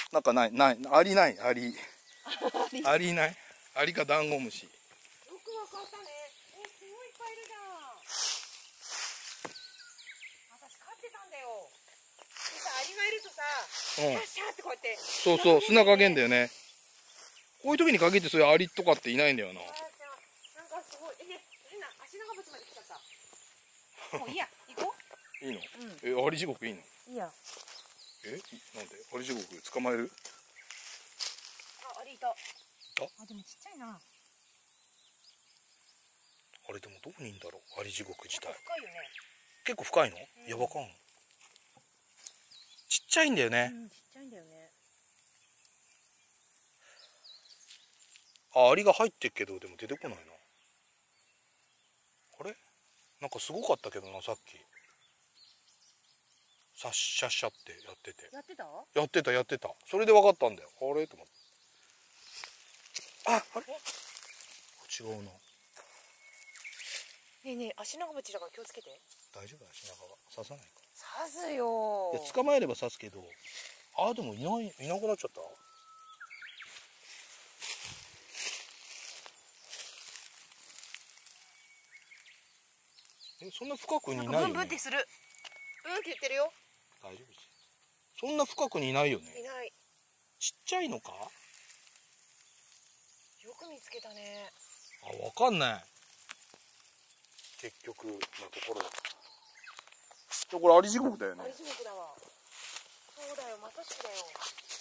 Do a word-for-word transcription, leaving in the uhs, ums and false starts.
なんかない、ない、アリない、アリ。アリない。アリかダンゴムシ。 よくわかったね。え、すごいいっぱいいるじゃん。私飼ってたんだよ。でさ、アリがいるとさ、シャッシャッってこうやって。 そうそう、砂加減だよね。こういう時に限ってそういうアリとかっていないんだよな。 なんかすごい、え、変な足長渕まで来ちゃった。もういいや、行こう。 いいの？え、アリ地獄いいの？ いいや。 え、なんで？アリ地獄捕まえる？ あ、アリいた。あ、でもちっちゃいな。 あれでもどこにいんだろう、アリ地獄自体。 深いよね。 結構深いの？いや、わかん。ちっちゃいんだよね。 うん、ちっちゃいんだよね。 あ、アリが入ってっけど、でも出てこないな。あれ？なんかすごかったけどな、さっき。さっしゃっしゃってやってて。 やってた？ やってた、やってた。それで分かったんだよ。あれと思って。あ、あれ？違うな。 ねえねえ、足長渕だから気をつけて。 大丈夫だし、なんか刺さないか。 刺すよ。 いや、捕まえれば刺すけど。あ、でもいない、いなくなっちゃった。え、そんな深くにいないよね。 ブンブンってする。ブンって言ってるよ。 大丈夫です。そんな深くにいないよね。 いない。 ちっちゃいのか？ よく見つけたね。 あ、わかんない。結局のところ。これアリ地獄だよね。 アリ地獄だわ。そうだよ、まさしくだよ。